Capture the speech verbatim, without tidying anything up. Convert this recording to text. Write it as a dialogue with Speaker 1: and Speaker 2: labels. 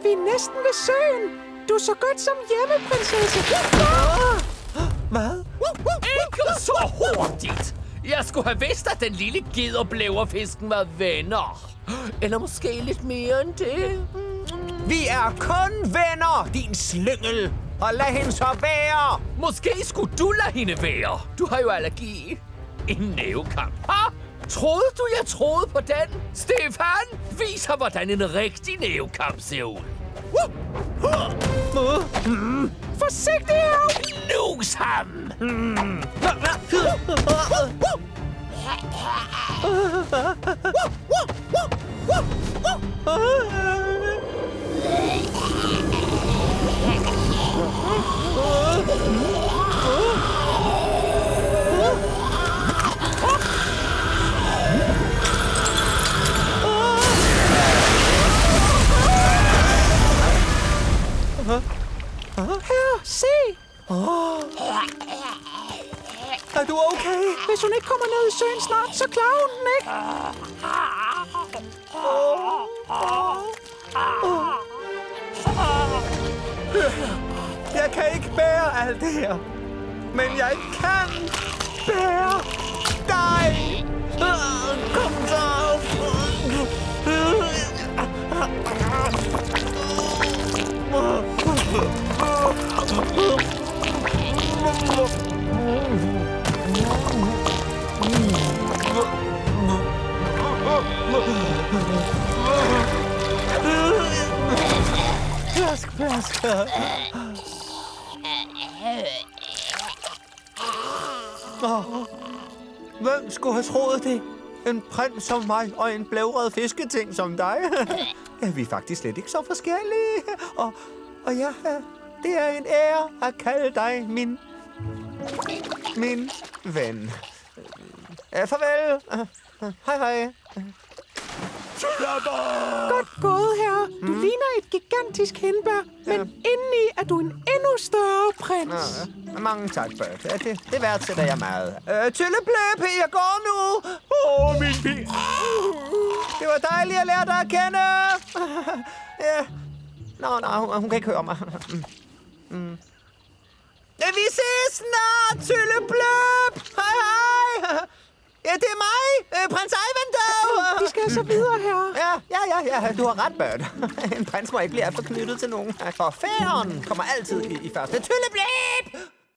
Speaker 1: Vi er næsten ved søen. Du er så godt som hjemme, prinsesse.
Speaker 2: Hvad?
Speaker 3: Ikke så hurtigt! Jeg skulle have vidst, at den lille gederbleverfisken var venner. Eller måske lidt mere end det.
Speaker 2: Vi er kun venner, din slyngel. Og lad hende så være.
Speaker 3: Måske skulle du lade hende være. Du har jo allergi. En nævekamp. Ha? Troede du, jeg troede på den? Stefan, vis ham, hvordan en rigtig nævekamp ser ud.
Speaker 1: Forsigtig her!
Speaker 3: Nus ham!
Speaker 1: Her, se!
Speaker 2: Er du okay?
Speaker 1: Hvis hun ikke kommer ned i søen snart, så klarer hun den ikke.
Speaker 2: Jeg kan ikke bære alt det her. Men jeg kan bære dig. Kom så. Plask, plask. Oh. Hvem skulle have troet det? En prins som mig og en blævret fisketing som dig. Ja, vi er faktisk slet ikke så forskellige. Og, og ja, det er en ære at kalde dig min... min ven. Uh, farvel. Uh, hej, hej.
Speaker 1: Godt gået, herre. Du mm. ligner et gigantisk hindbær, men ja. Indeni er du en endnu større prins.
Speaker 2: Ja, mange tak, Bert. Ja, det, det værdsætter jeg meget. Øh, Tyllepløb, jeg går nu. Åh, oh, min pige. Det var dejligt at lære dig at kende. Ja. Nå, nå, hun, hun kan ikke høre mig. Mm. Ja, vi ses snart, Tyllepløb. Hej, hej. Ja, det er mig, øh, prins Ivanhoe.
Speaker 1: Vi skal så videre her.
Speaker 2: Ja, ja, ja, ja. Du har ret, Bert. En prins må ikke blive alt for knyttet til nogen. For færen kommer altid i, i første. Tyllepløb!